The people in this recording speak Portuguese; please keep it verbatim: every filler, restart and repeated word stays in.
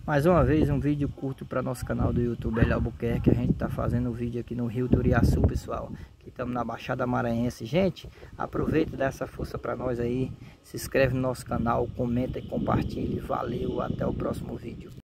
Mais uma vez um vídeo curto para nosso canal do YouTube Hélio Albuquerque. A gente está fazendo um vídeo aqui no Rio Turiaçu, pessoal. Aqui estamos na Baixada Maranhense. Gente, aproveita e dá essa força para nós aí. Se inscreve no nosso canal, comenta e compartilhe. Valeu, até o próximo vídeo.